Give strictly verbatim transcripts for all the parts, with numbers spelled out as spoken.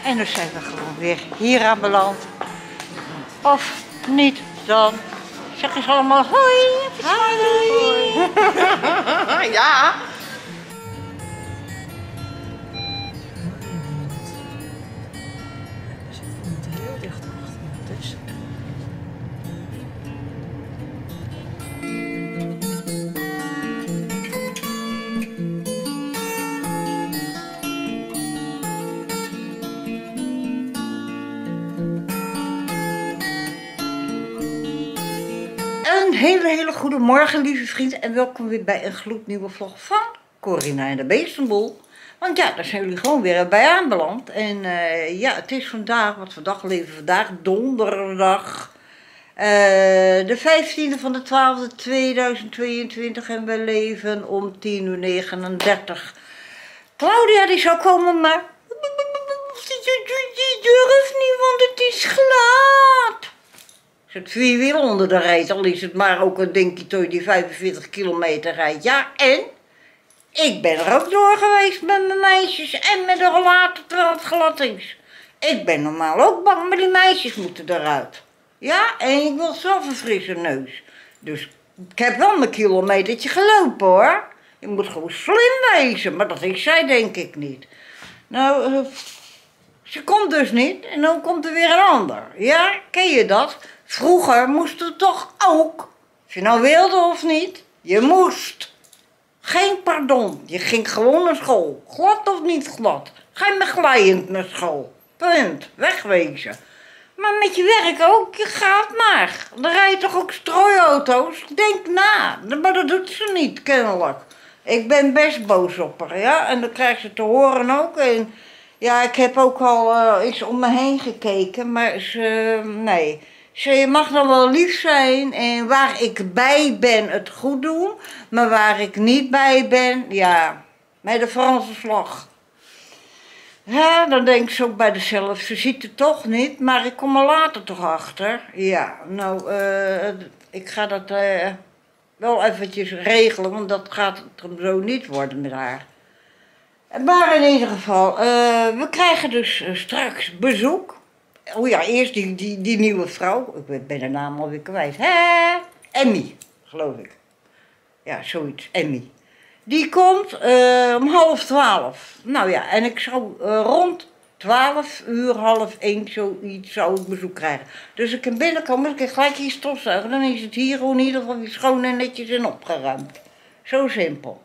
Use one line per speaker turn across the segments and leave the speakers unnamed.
En dan zijn we gewoon weer hier aanbeland. Of niet dan. Zeg eens allemaal hoi.
Hoi. Ja.
Er zit iemand heel dicht achter me, dus.
Een hele, hele goede morgen, lieve vrienden. En welkom weer bij een gloednieuwe vlog van Corina en de Beestenboel. Want ja, daar zijn jullie gewoon weer bij aanbeland. En uh, ja, het is vandaag, wat voor dag leven we vandaag? Donderdag. Uh, de vijftiende van de twaalfde tweeduizend tweeëntwintig. En we leven om tien uur negenendertig. Claudia die zou komen, maar die durft niet, want het is glad. Het vierwiel onder de rijdt, al is het maar ook een dinky die vijfenveertig kilometer rijdt. Ja, en ik ben er ook door geweest met mijn meisjes en met de rollator terwijl het glad is. Ik ben normaal ook bang, maar die meisjes moeten eruit. Ja, en ik wil zelf een frisse neus. Dus ik heb wel mijn kilometertje gelopen hoor. Je moet gewoon slim wezen, maar dat is zij denk ik niet. Nou, uh, ze komt dus niet en dan komt er weer een ander. Ja, ken je dat? Vroeger moest het toch ook, of je nou wilde of niet, je moest. Geen pardon, je ging gewoon naar school. Glad of niet glad. Ga je maar glijend naar school. Punt, wegwezen. Maar met je werk ook, je gaat maar. Er rijden toch ook strooiauto's? Denk na, maar dat doet ze niet, kennelijk. Ik ben best boos op haar, ja, en dan krijg ze te horen ook. En ja, ik heb ook al uh, eens om me heen gekeken, maar ze, nee... Je mag dan wel lief zijn en waar ik bij ben het goed doen, maar waar ik niet bij ben, ja, met de Franse vlag. Ja, dan denk ze ook bij zichzelf, ze ziet het toch niet, maar ik kom er later toch achter. Ja, nou, uh, ik ga dat uh, wel eventjes regelen, want dat gaat het zo niet worden met haar. Maar in ieder geval, uh, we krijgen dus uh, straks bezoek. Oh ja, eerst die, die, die nieuwe vrouw. Ik ben de naam alweer kwijt. Hè? Emmy, geloof ik. Ja, zoiets. Emmy. Die komt uh, om half twaalf. Nou ja, en ik zou uh, rond twaalf uur, half één, zoiets zou ik bezoek krijgen. Dus ik kan binnenkomen, ik kan gelijk hier stofzuigen. Dan is het hier gewoon in ieder geval weer schoon en netjes en opgeruimd. Zo simpel.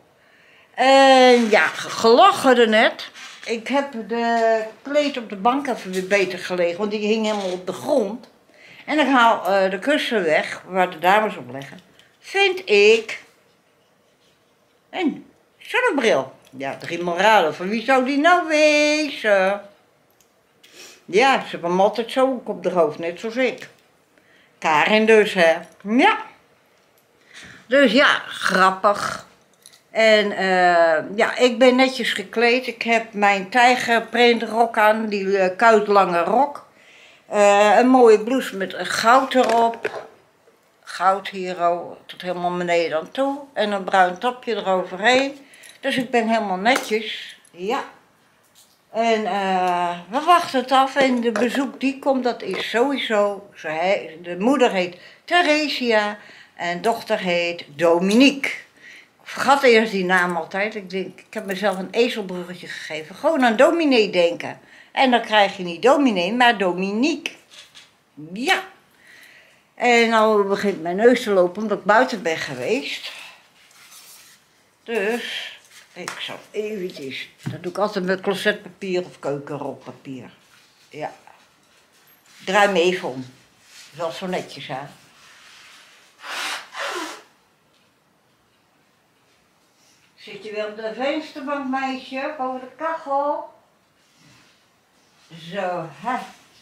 En ja, gelachen er net. Ik heb de kleed op de bank even weer beter gelegen, want die hing helemaal op de grond. En ik haal uh, de kussen weg, waar de dames op leggen. Vind ik een zonnebril. Ja, driemaal raden. Van wie zou die nou wezen? Ja, ze hebben hem altijd zo op de hoofd, net zoals ik. Karin dus, hè. Ja. Dus ja, grappig. En uh, ja, ik ben netjes gekleed. Ik heb mijn tijgerprintrok aan, die uh, koudlange rok. Uh, een mooie blouse met een goud erop. Goud hier al, tot helemaal beneden aan toe. En een bruin topje eroverheen. Dus ik ben helemaal netjes. Ja. En uh, we wachten het af. En de bezoek die komt, dat is sowieso. De moeder heet Theresia en dochter heet Dominique. Ik vergat eerst die naam altijd. Ik denk, ik heb mezelf een ezelbruggetje gegeven. Gewoon aan dominee denken. En dan krijg je niet dominee, maar Dominique. Ja. En nou begint mijn neus te lopen omdat ik buiten ben geweest. Dus ik zal eventjes. Dat doe ik altijd met closetpapier of keukenrolpapier. Ja. Draai me even om. Wel zo netjes aan. Zit je weer op de vensterbank, meisje, boven de kachel? Zo, hè.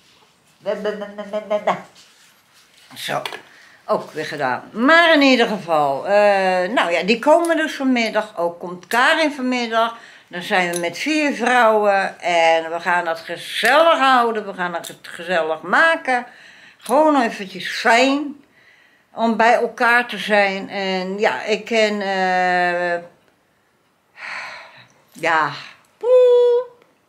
Zo, ook weer gedaan. Maar in ieder geval, uh, nou ja, die komen dus vanmiddag. Ook komt Karin vanmiddag. Dan zijn we met vier vrouwen en we gaan het gezellig houden. We gaan het gezellig maken. Gewoon eventjes fijn om bij elkaar te zijn. En ja, ik ken... Uh, Ja,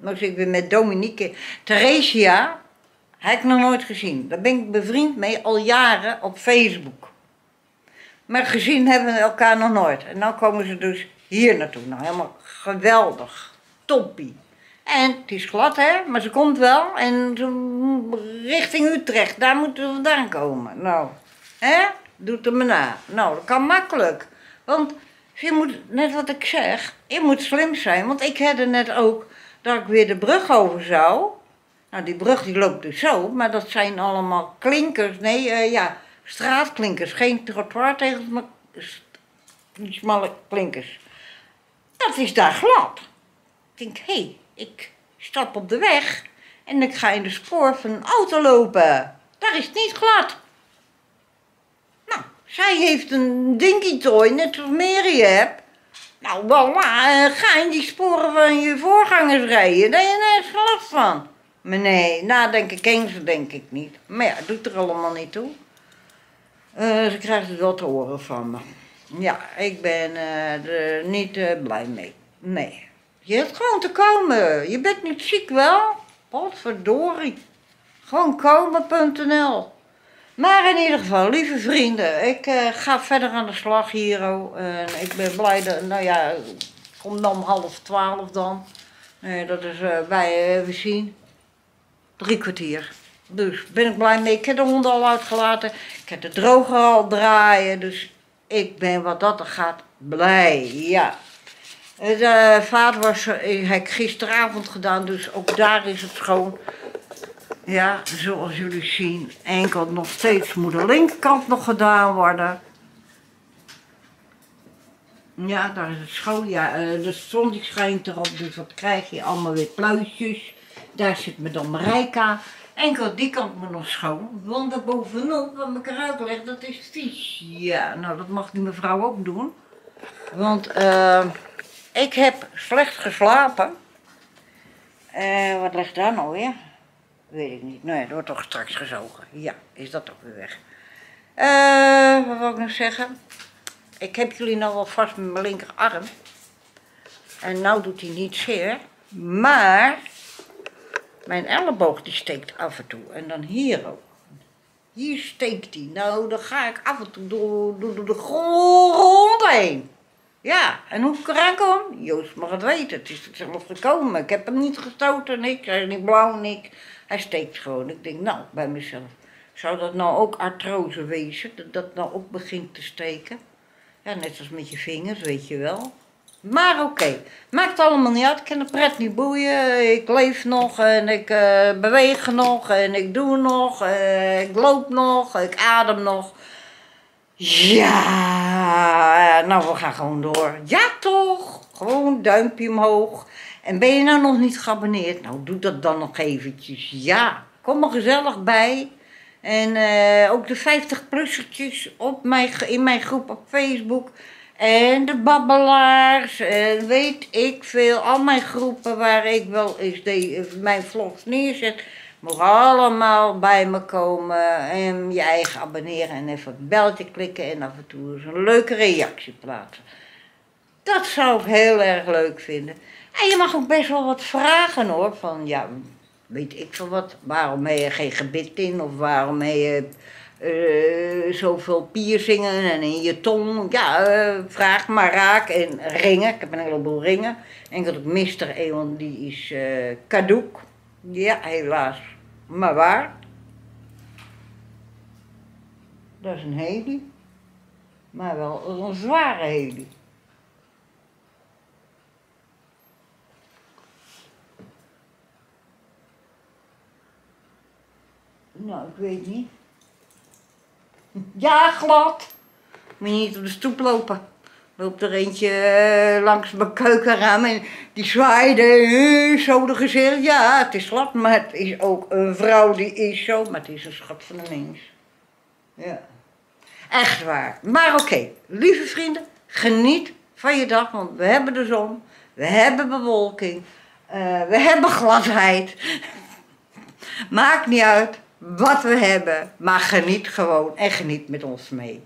Nou zit ik weer met Dominique. Theresia, heb ik nog nooit gezien. Daar ben ik bevriend mee al jaren op Facebook. Maar gezien hebben we elkaar nog nooit. En nu komen ze dus hier naartoe. Nou, helemaal geweldig. Toppie. En het is glad, hè, maar ze komt wel. En richting Utrecht, daar moeten we vandaan komen. Nou, hè, doet er me na. Nou, dat kan makkelijk. Want je moet, net wat ik zeg, je moet slim zijn. Want ik had er net ook dat ik weer de brug over zou. Nou, die brug die loopt dus zo, maar dat zijn allemaal klinkers. Nee, uh, ja, straatklinkers. Geen trottoirtegels, maar die smalle klinkers. Dat is daar glad. Ik denk, hé, hey, ik stap op de weg en ik ga in de spoor van een auto lopen. Daar is het niet glad. Nou, zij heeft een dinky toy, net zoals Mary hebt. Nou, voilà, ga in die sporen van je voorgangers rijden. Daar heb je nergens last van. Maar nee, nadenken ken ze denk ik niet. Maar ja, het doet er allemaal niet toe. Uh, ze krijgt het wel te horen van me. Ja, ik ben uh, er niet uh, blij mee. Nee. Je hebt gewoon te komen. Je bent niet ziek wel? Potverdorie. Gewoon komen punt n l. Maar in ieder geval, lieve vrienden, ik uh, ga verder aan de slag hier. Oh. En ik ben blij dat, nou ja, ik kom dan om half twaalf dan. Nee, dat is uh, bij, uh, we zien, drie kwartier. Dus ben ik blij mee. Ik heb de honden al uitgelaten. Ik heb de droger al draaien. Dus ik ben wat dat er gaat blij. Ja. De vaatwas heb ik gisteravond gedaan. Dus ook daar is het schoon. Ja, zoals jullie zien. Enkel nog steeds moet de linkerkant nog gedaan worden. Ja, daar is het schoon. Ja, de zon die schijnt erop. Dus wat krijg je? Allemaal weer pluisjes. Daar zit me dan Marijka. Enkel die kant moet nog schoon, want daarbovenop, wat ik eruit leg, dat is vies. Ja, nou dat mag die mevrouw ook doen. Want uh, ik heb slecht geslapen. Uh, wat ligt daar nou weer? Weet ik niet. Nee, dat wordt toch straks gezogen. Ja, is dat ook weer weg. Uh, wat wil ik nog zeggen? Ik heb jullie nou wel vast met mijn linkerarm. En nou doet hij niet zeer. Maar mijn elleboog die steekt af en toe. En dan hier ook. Hier steekt hij. Nou, dan ga ik af en toe door, door, door de grond heen. Ja, en hoe ik eraan kom? Joost mag het weten. Het is er zelf gekomen. Ik heb hem niet gestoten, niks. Hij is niet blauw, niks. Hij steekt gewoon. Ik denk, nou, bij mezelf. Zou dat nou ook artrose wezen? Dat dat nou ook begint te steken? Ja, net als met je vingers, weet je wel. Maar oké, okay. Maakt allemaal niet uit. Ik kan de pret niet boeien. Ik leef nog en ik uh, beweeg nog en ik doe nog. Uh, ik loop nog, ik adem nog. Ja, nou we gaan gewoon door. Ja toch, gewoon duimpje omhoog. En ben je nou nog niet geabonneerd? Nou doe dat dan nog eventjes. Ja, kom er gezellig bij. En uh, ook de vijftig-plussertjes op mijn, in mijn groep op Facebook. En de babbelaars, en weet ik veel. Al mijn groepen waar ik wel eens de, mijn vlogs neerzet. Mogen allemaal bij me komen. En je eigen abonneren en even het belletje klikken. En af en toe eens een leuke reactie plaatsen. Dat zou ik heel erg leuk vinden. En je mag ook best wel wat vragen hoor. Van ja, weet ik veel wat. Waarom heb je geen gebit in? Of waarom heb je uh, zoveel piercingen en in je tong? Ja, uh, vraag maar raak. En ringen. Ik heb een heleboel ringen. Enkel ik mis er een, want die is uh, caduc. Ja, helaas. Maar waar? Dat is een heli. Maar wel een zware heli. Nou, ik weet niet. Ja, glad. Moet je niet op de stoep lopen. Loopt er eentje uh, langs mijn keukenraam en die zwaaide uh, zo de gezicht. Ja, het is glad, maar het is ook een vrouw die is zo. Maar het is een schat van een mens. Ja. Echt waar. Maar oké, okay, lieve vrienden, geniet van je dag. Want we hebben de zon, we hebben bewolking, uh, we hebben gladheid. Maakt niet uit wat we hebben, maar geniet gewoon en geniet met ons mee.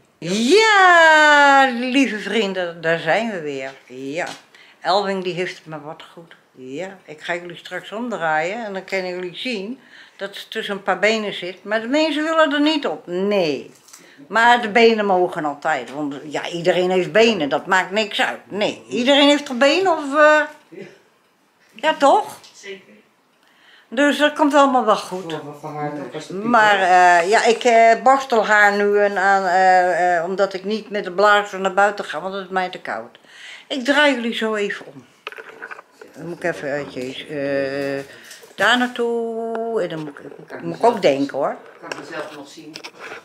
Ja, lieve vrienden, daar zijn we weer. Ja, Elwing die heeft het maar wat goed. Ja, ik ga jullie straks omdraaien en dan kunnen jullie zien dat ze tussen een paar benen zit. Maar de mensen willen er niet op. Nee. Maar de benen mogen altijd. Want ja, iedereen heeft benen. Dat maakt niks uit. Nee. Iedereen heeft er benen of... Uh... Ja, toch?
Zeker.
Dus dat komt allemaal wel goed.
Oh, van haar ook was de piek,
Maar uh, ja, ik uh, borstel haar nu en aan, uh, uh, omdat ik niet met de blazer naar buiten ga, want het is mij te koud. Ik draai jullie zo even om. Dan moet ik even uitjes. Uh, daar naartoe. En dan moet ik, moet ik ook denken hoor.
Ik kan mezelf nog zien.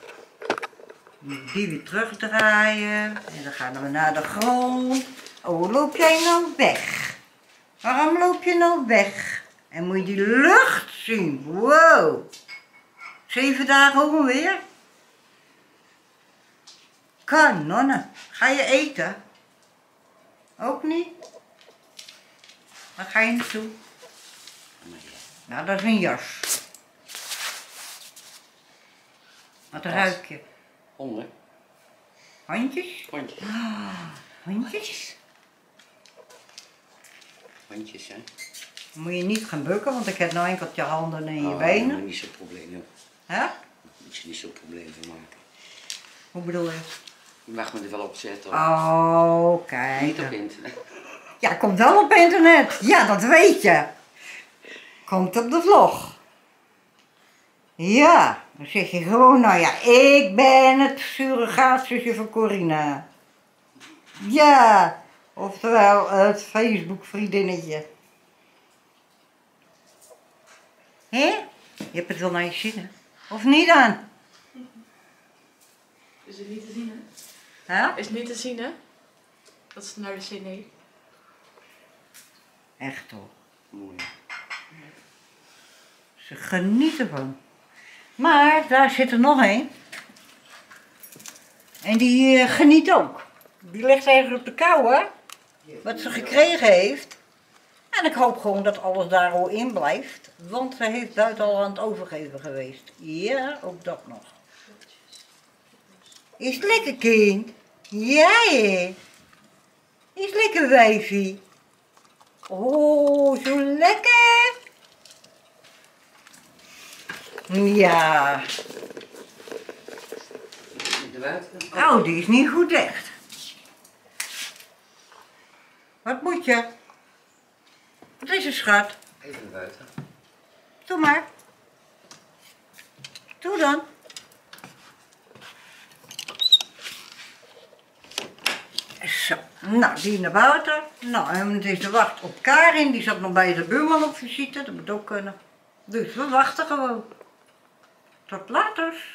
Die weer terugdraaien. En dan gaan we naar de grond. Oh, loop jij nou weg? Waarom loop je nou weg? En moet je die lucht zien. Wow. Zeven dagen onweer. Kanonnen. Ga je eten? Ook niet? Waar ga je naartoe? Nou, dat is een jas. Wat ruik je?
Honden.
Handjes?
Hondjes.
Handjes?
Hondjes, hè?
Moet je niet gaan bukken, want ik heb nou enkel je handen en je
Oh,
benen.
maar niet zo'n probleem, joh.
Hè?
Daar moet je niet zo'n probleem van maken.
Hoe bedoel je?
Je mag me er wel op zetten, hoor.
Oh, kijk.
Niet op internet.
Ja, komt wel op internet. Ja, dat weet je. Komt op de vlog. Ja, dan zeg je gewoon, nou ja, ik ben het surrogaatzusje van Corina. Ja, oftewel het Facebook vriendinnetje. Hé? Je hebt het wel naar je zin, hè? Of niet dan?
Is het niet te zien, hè?
Hè?
Is het niet te zien, hè? Dat is naar de zin heeft.
Echt toch.
Mooi.
Ze genieten van. Maar daar zit er nog één. En die uh, geniet ook. Die ligt ergens op de kou, hè? Wat ze gekregen heeft. En ik hoop gewoon dat alles daar al in blijft. Want ze heeft buiten al aan het overgeven geweest. Ja, ook dat nog. Is het lekker, kind? Ja, hè? Is het lekker, wijfie? Oh, zo lekker. Ja.
De buiten.
Oh, die is niet goed dicht. Wat moet je? Wat is er, schat?
Even naar buiten.
Doe maar. Doe dan. Zo, nou, die naar buiten. Nou, en het is de wacht op Karin, die zat nog bij de buurman op visite, dat moet ook kunnen. Dus we wachten gewoon. Tot later.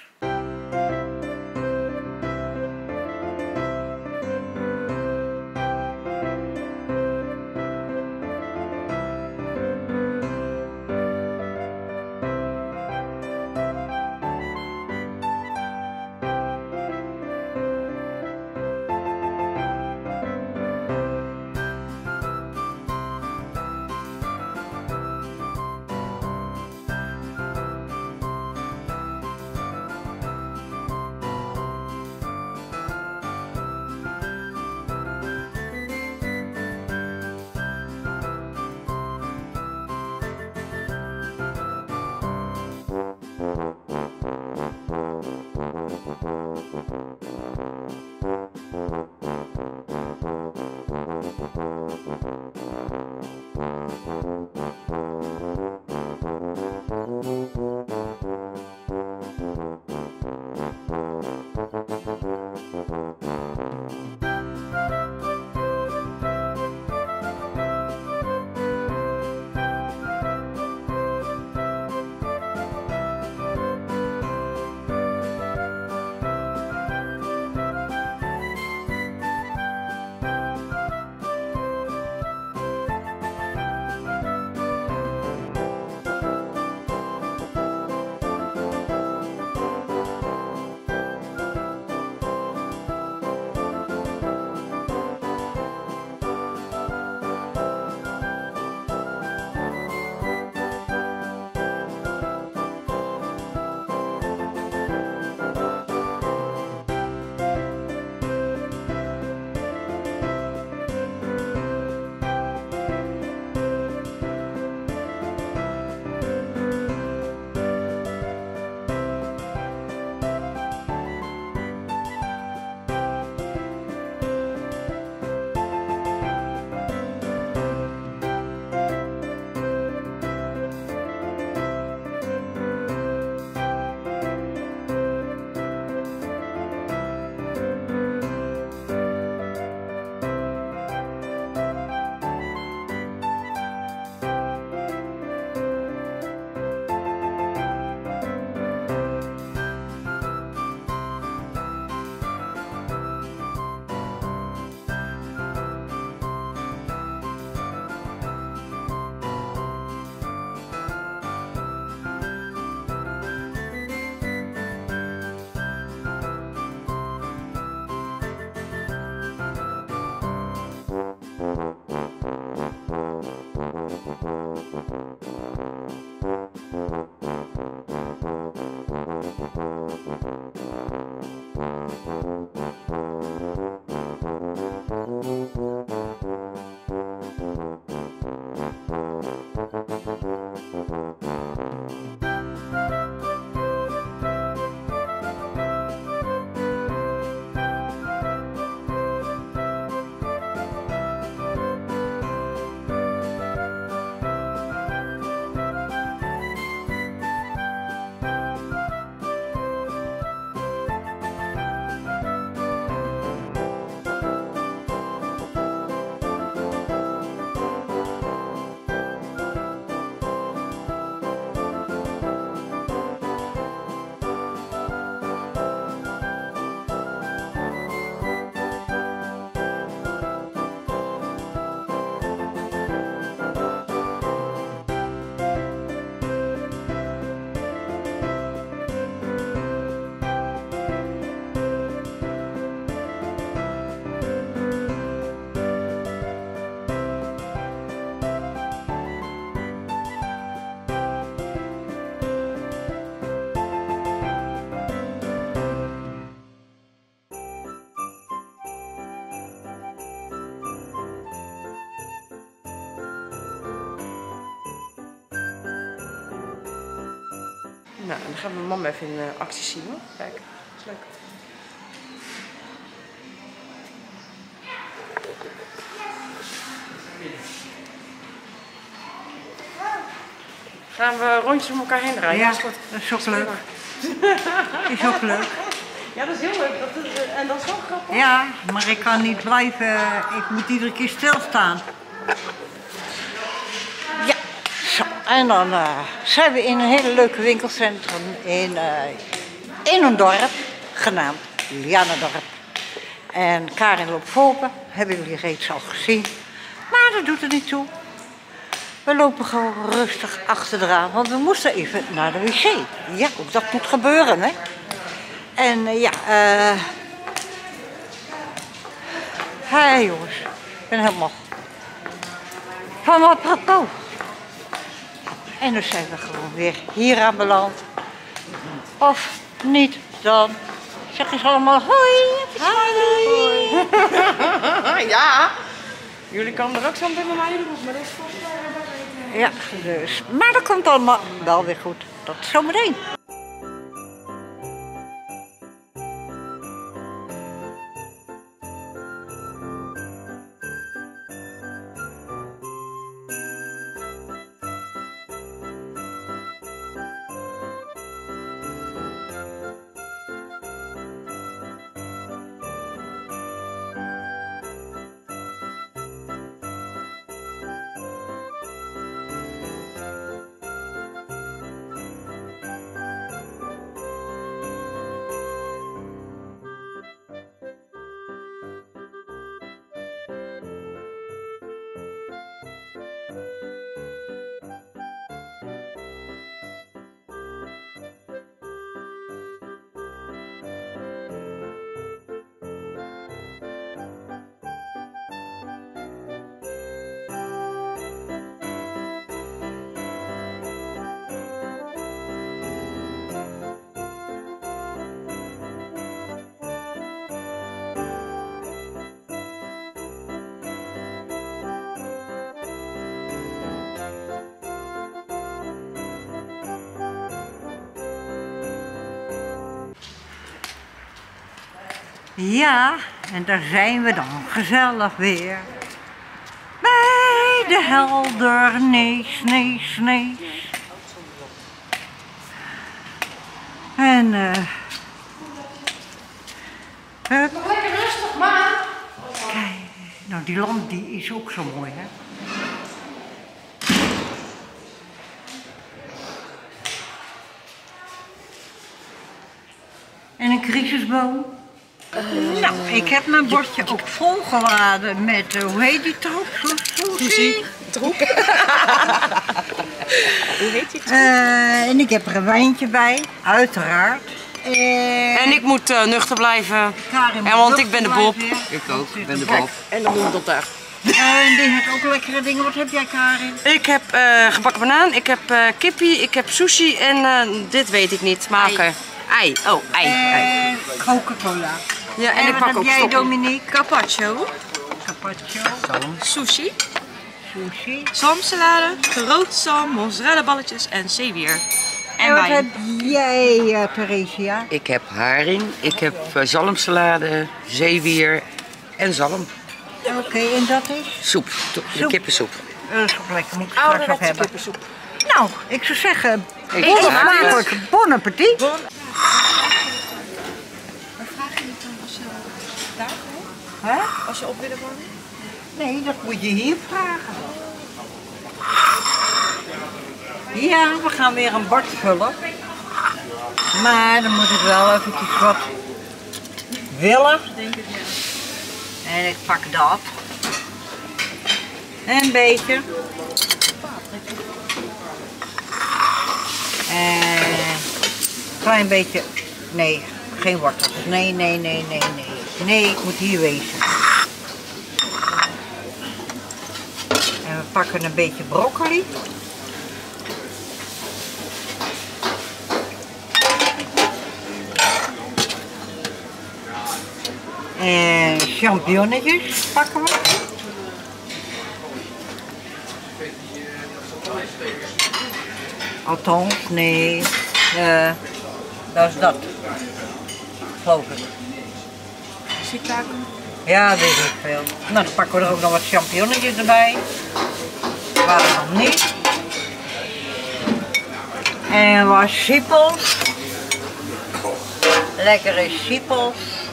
Nou, dan gaan we mijn mama even in uh, actie zien hoor. Kijk, dat is leuk. Gaan we rondjes om elkaar heen rijden?
Ja,
dat is,
dat is ook leuk. Is ook leuk.
Ja, dat is heel leuk. Dat is, uh, en dat is wel grappig.
Ja, maar ik kan niet blijven. Ik moet iedere keer stilstaan. Ja, zo. En dan uh, zijn we in een hele leuke winkelcentrum in, uh, in een dorp, genaamd Lianendorp. En Karin loopt voorop, hebben jullie reeds al gezien. Maar dat doet er niet toe. We lopen gewoon rustig achteraan, want we moesten even naar de wc. Ja, ook dat moet gebeuren, hè. En uh, ja, eh... Uh... Hé jongens, ik ben helemaal van mijn apropos. En dan zijn we gewoon weer hier aanbeland. Of niet dan. Zeg eens allemaal hoi.
Hoi. Ja, jullie komen er ook zo bij mij doen, maar dat is volgens mij.
Ja, dus. Maar dat komt allemaal wel weer goed. Tot zometeen. Ja, en daar zijn we dan gezellig weer. Bij de Heldernees, nees, nees. En eh... Uh, hup.
Lekker rustig, maar.
Kijk, nou die lamp die is ook zo mooi, hè. En een crisisboom. Uh, nou, ik heb mijn bordje ook volgeladen met, uh, hoe heet die troep?
Susie. Troep. Hoe heet die troep?
Uh, en ik heb er een wijntje bij, uiteraard. Uh,
en ik moet uh, nuchter blijven.
Karin
en want ik ben de Bob.
Ik ook, ik ben de Bob.
En dan doen we dat daar.
En die heeft ook lekkere dingen. Wat heb jij, Karin?
Ik heb uh, gebakken banaan, ik heb uh, kippie, ik heb sushi en uh, dit weet ik niet maken. Ei. Ei. Oh, ei.
En Coca-Cola.
Ja, en,
En
ik
wat
pak
heb
ook
jij,
stoppie.
Dominique?
Carpaccio,
Carpaccio,
sushi,
sushi.
zalmsalade, gerookte zalm, mozzarella balletjes en zeewier. En
En wat
wijn.
heb jij, uh, Theresia?
Ik heb haring, ik heb uh, zalmsalade, zeewier en zalm.
Oké, en dat is?
Soep, to-
Soep.
kippensoep.
Dat is ook lekker, moet ik straks nog
Ouderwetse
hebben.
kippensoep.
Nou, ik zou zeggen,
Eet
bon
smakelijk.
smakelijk, bon appetit.
Maar vraag je niet dan als je daar gewoon?
Hè?
Als je op willen wonen?
Nee, dat moet je hier vragen. Ja, we gaan weer een bord vullen. Maar dan moet ik wel eventjes wat willen.
Denk het ja.
En ik pak dat. En een beetje. En een klein beetje. Nee, geen wortels. Nee, nee, nee, nee, nee. Nee, ik moet hier wezen. En we pakken een beetje broccoli. En champignonnetjes pakken we. Althans, nee, uh, dat is dat. Geloof ik.
Shiitake.
Ja, weet ik veel. Nou, dan pakken we er ook nog wat champignonnetjes erbij. Waarom niet? En wat siepels. Lekkere siepels.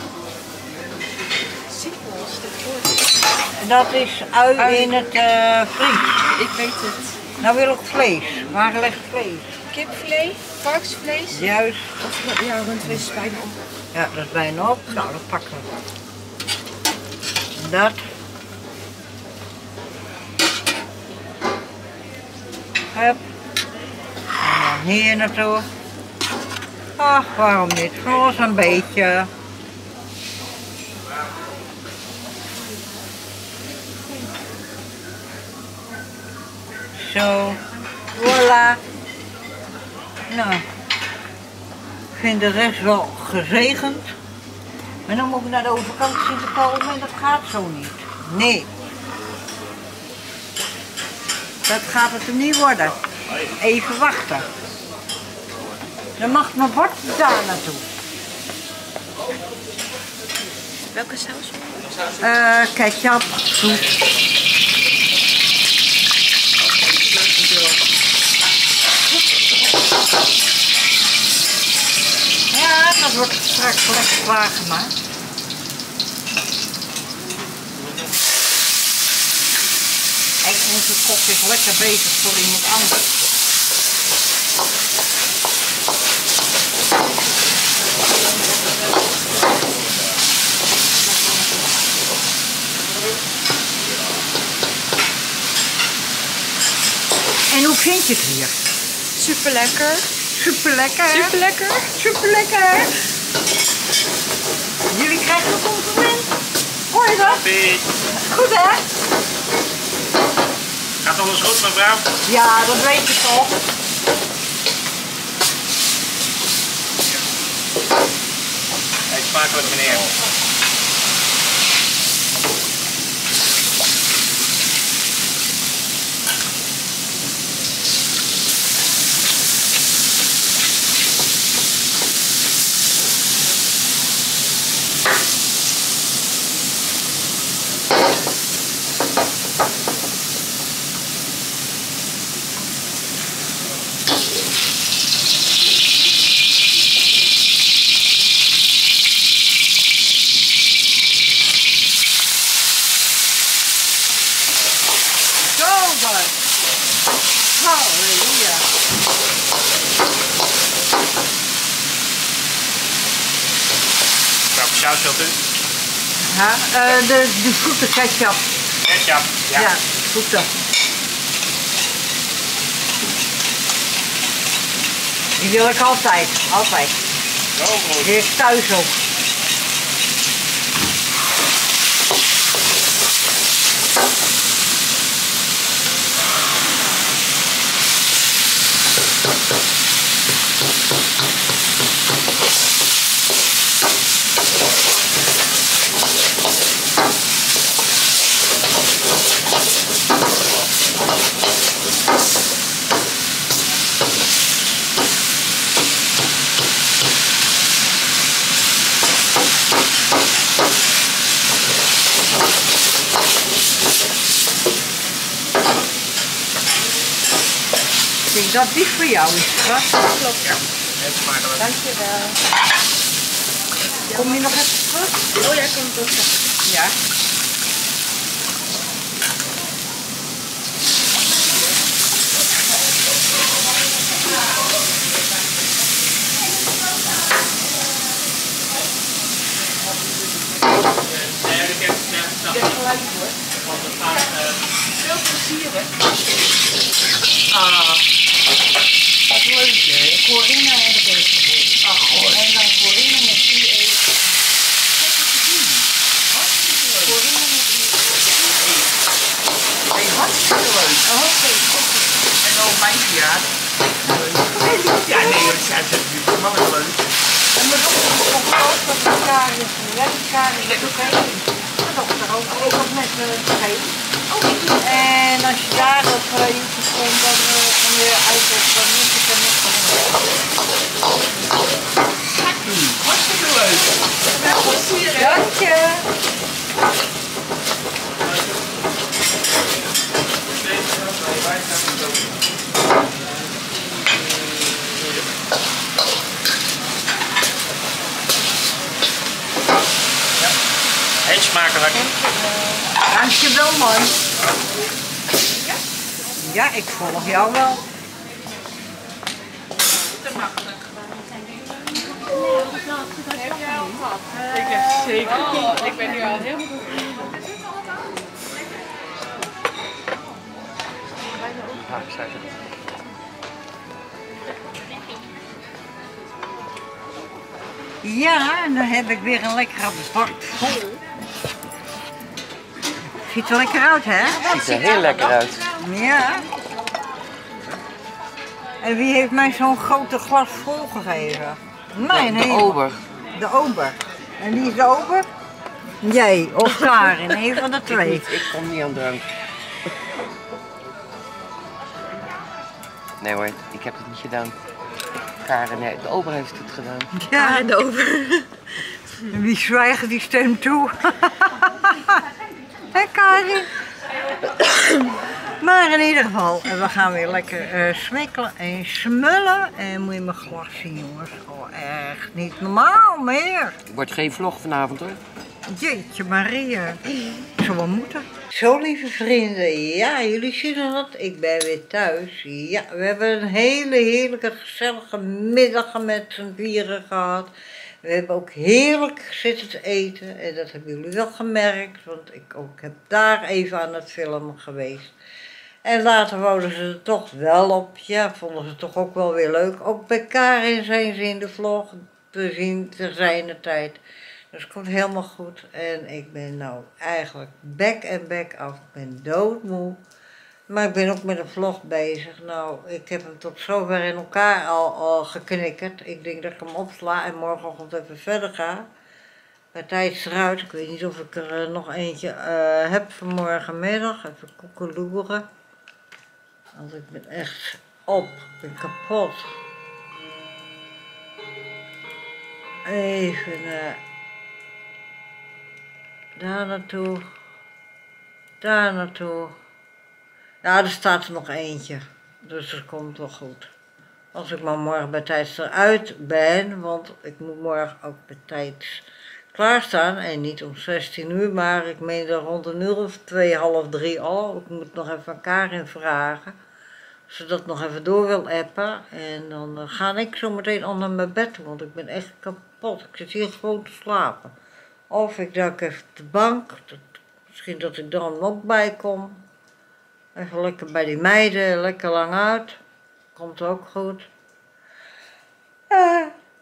Siepels, dit woord.
Dat is ui in het uh, vries.
Ik weet het.
Nou wil ik vlees. Waar ligt vlees?
Kipfilet, varkensvlees.
Juist.
Of ja, rundvlees is bijna op.
Ja, dat is bijna op. Nou, dat pakken we. En dat. Hup. En dan hier naartoe. Ach, waarom niet? Gewoon een beetje. Zo. Voilà. Nou. Ik vind de rest wel gezegend. Maar dan moet ik naar de overkant zitten komen en dat gaat zo niet. Nee. Dat gaat het er niet worden. Even wachten. Dan mag mijn bord daar naartoe.
Welke saus?
Uh, ketchup, zoet. Ja, dat wordt straks lekker klaargemaakt. Kijk, onze kok is lekker bezig voor iemand anders. En hoe vind je het hier?
Super lekker.
Super lekker.
Super lekker.
Super lekker. Jullie krijgen een compliment. Hoor je dat? Goed hè?
Gaat alles goed, mevrouw?
Ja, dat weet je toch.
Eet smakelijk, meneer.
Halleluja.
Welke saus wilt u?
Ja, uh, de, de zoete ketchup.
Ketchup. Ja.
Ja, zoete. Die wil ik altijd, altijd.
Zo goed.
Die is thuis ook. Dat is voor jou, is het?
Klopt.
Ja, eet smakelijk.
Dankjewel.
Kom je nog even terug?
Oh ja, kom ik ook nog.
Ja.
Nee, ik heb het snel
Gelijk hoor.
Want het gaat...
Veel plezier hè.
Ah, wat leuk hè.
Corinne en de beesten.
Ach goh.
En dan Corinne met U E.
Hartstikke leuk.
Corinne met U E.
Hey, hartstikke leuk.
Oh, oké.
En ook mijn verjaardag. Ja, nee, dat zijn ze natuurlijk. Maar wel leuk.
En mijn dochter is nog groot dat de Karin, ja, die Karin is ook heen. Mijn dochter ook, ook nog met uh, heen. En als je daar op uh, YouTube komt, dan uh, kan je uitleggen van muziek en niks van
Hartstikke leuk.
Veel plezier hè.
Dank je.
Eet smakelijk.
Dankjewel man. Ja, ik volg jou wel.
Te makkelijk. Heb jij al gehad? Ik heb zeker. Oh, ik ben nu al helemaal goed.
Ja, ik zei het.
Ja, en dan heb ik weer een lekkere bak vol. Ziet er lekker uit, hè?
Ziet er heel lekker uit.
Ja. En wie heeft mij zo'n grote glas vol gegeven? Mijn
De
hele-
ober.
De ober. En wie is de ober? Jij of Karin, een van de twee.
Ik kom niet aan drank. Nee hoor, ik heb het niet gedaan. Karen, nee, de ober heeft het gedaan.
Ja,
de over.
en wie zwijgt die stem toe? Hé Karin? Maar in ieder geval, we gaan weer lekker uh, smikkelen en smullen. En moet je mijn glas zien jongens, oh echt niet normaal meer.
Het wordt geen vlog vanavond hoor.
Jeetje Maria, zo wel moeten. Zo lieve vrienden, ja jullie zien het, ik ben weer thuis. Ja, we hebben een hele heerlijke gezellige middag met z'n vieren gehad. We hebben ook heerlijk zitten te eten en dat hebben jullie wel gemerkt, want ik ook heb daar even aan het filmen geweest. En later wouden ze er toch wel op, ja, vonden ze toch ook wel weer leuk. Ook bij Karin zijn ze in de vlog te zien ter zijner tijd. Dus het komt helemaal goed en ik ben nou eigenlijk back en back af. Ik ben doodmoe. Maar ik ben ook met een vlog bezig. Nou, ik heb hem tot zover in elkaar al, al geknikkerd. Ik denk dat ik hem opsla en morgenochtend even verder ga. Bij tijd eruit. Ik weet niet of ik er uh, nog eentje uh, heb vanmorgenmiddag. Even koekeloeren. Want ik ben echt op. Ik ben kapot. Even uh, daar naartoe. Daar naartoe. Ja, er staat er nog eentje. Dus het komt wel goed. Als ik maar morgen bij tijds eruit ben. Want ik moet morgen ook bij tijds klaarstaan. En niet om zestien uur, maar ik meen er rond een uur of twee, half drie al. Ik moet nog even aan Karin vragen. Of ze dat nog even door wil appen. En dan uh, ga ik zo meteen al naar mijn bed toe. Want ik ben echt kapot. Ik zit hier gewoon te slapen. Of ik duik even op de bank. Dat, misschien dat ik dan ook bij kom. Even lekker bij die meiden, lekker lang uit. Komt ook goed. Uh,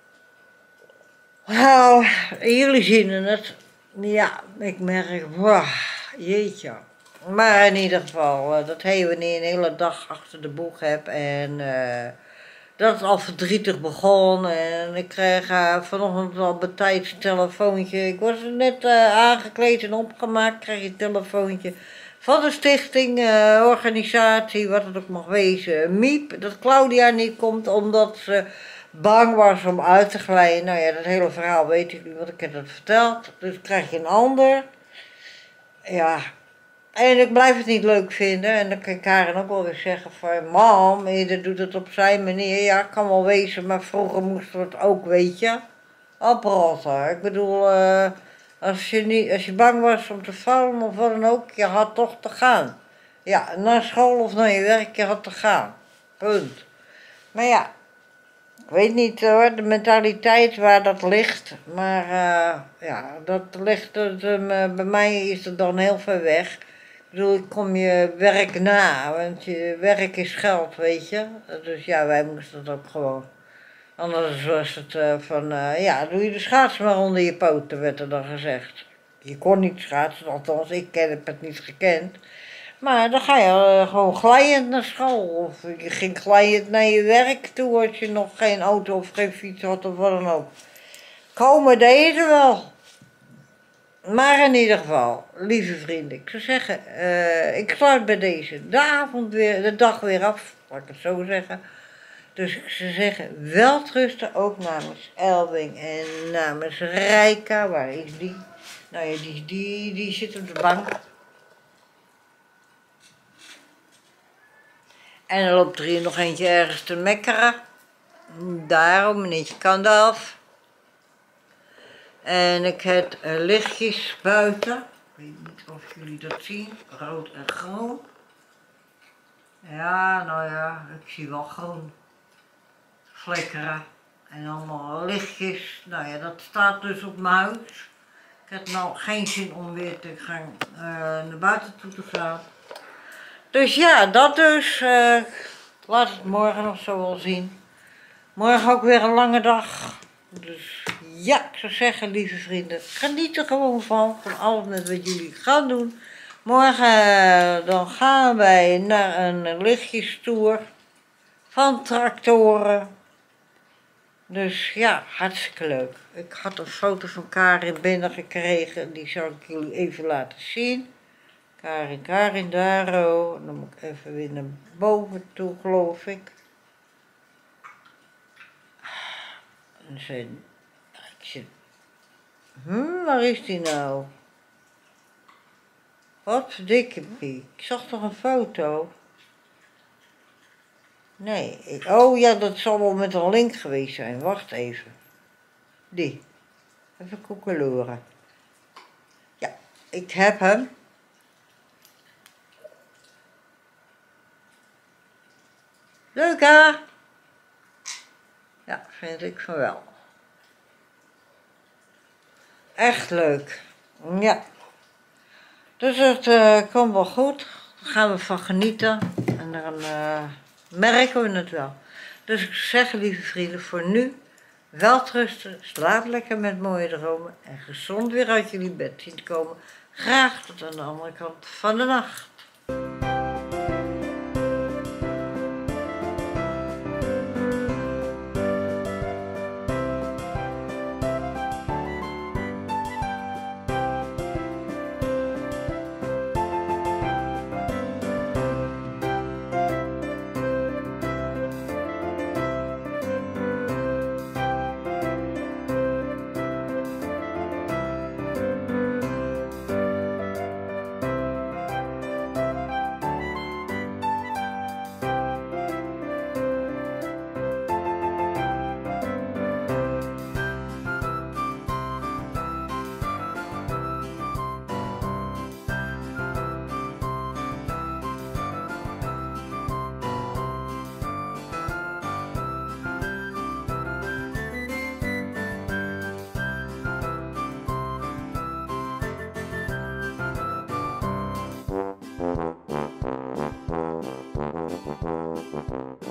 nou, jullie zien het. Ja, ik merk, wow, jeetje. Maar in ieder geval, uh, dat hij wanneer je een hele dag achter de boeg hebt en uh, dat het al verdrietig begon. En ik kreeg uh, vanochtend al bij tijd een telefoontje. Ik was net uh, aangekleed en opgemaakt, kreeg je een telefoontje van de stichting, uh, organisatie, wat het ook mag wezen, M I P, dat Claudia niet komt omdat ze bang was om uit te glijden. Nou ja, dat hele verhaal weet ik niet, want ik heb het verteld. Dus krijg je een ander. Ja, En ik blijf het niet leuk vinden. En dan kan Karen ook wel weer zeggen van... Mam, ieder doet het op zijn manier. Ja, kan wel wezen, maar vroeger moesten we het ook, weet je. Oprotten. Ik bedoel, uh, als, je niet, als je bang was om te vallen of wat dan ook... Je had toch te gaan. Ja, naar school of naar je werk, je had te gaan. Punt. Maar ja... Ik weet niet hoor, de mentaliteit waar dat ligt, maar uh, ja, dat ligt, dat, uh, bij mij is het dan heel ver weg. Ik bedoel, ik kom je werk na, want je werk is geld, weet je. Dus ja, wij moesten dat ook gewoon. Anders was het uh, van, uh, ja, doe je de schaats maar onder je poten, werd er dan gezegd. Je kon niet schaatsen, althans, ik heb het niet gekend. Maar dan ga je uh, gewoon glijend naar school. Of je ging glijend naar je werk toe als je nog geen auto of geen fiets had of wat dan ook. Komen deze wel. Maar in ieder geval, lieve vrienden, ik zou zeggen, uh, ik sluit bij deze de avond weer, de dag weer af, laat ik het zo zeggen. Dus ik zou zeggen, welterusten ook namens Elwing en namens Rijka, waar is die? Nou ja, die, die, die zit op de bank. En dan loopt er hier nog eentje ergens te mekkeren. Daarom, meneertje Kandalf. En ik heb uh, lichtjes buiten. Ik weet niet of jullie dat zien. Rood en groen. Ja, nou ja, ik zie wel groen. Flikkeren. En allemaal lichtjes. Nou ja, dat staat dus op mijn huis. Ik heb nou geen zin om weer te gaan uh, naar buiten toe te gaan. Dus ja, dat dus. Uh, laat het morgen nog zo wel zien. Morgen ook weer een lange dag. Dus ja, ik zou zeggen, lieve vrienden, geniet er gewoon van. Van alles met wat jullie gaan doen. Morgen uh, dan gaan wij naar een lichtjestoer van tractoren. Dus ja, hartstikke leuk. Ik had een foto van Karin binnengekregen. Die zal ik jullie even laten zien. Karin, Karin, daar, oh. Dan moet ik even weer naar boven toe, geloof ik. En zijn, ik zit, hm, waar is die nou? Wat dikke piek. Ik zag toch een foto? Nee, ik, oh ja, dat zal wel met een link geweest zijn. Wacht even. Die. Even koekeloeren. Ja, ik heb hem. Leuk hè? Ja, vind ik van wel. Echt leuk. Ja. Dus het uh, komt wel goed. Daar gaan we van genieten. En dan uh, merken we het wel. Dus ik zeg, lieve vrienden, voor nu welterusten. Slaap lekker met mooie dromen. En gezond weer uit jullie bed zien te komen. Graag tot aan de andere kant van de nacht.
Thank you.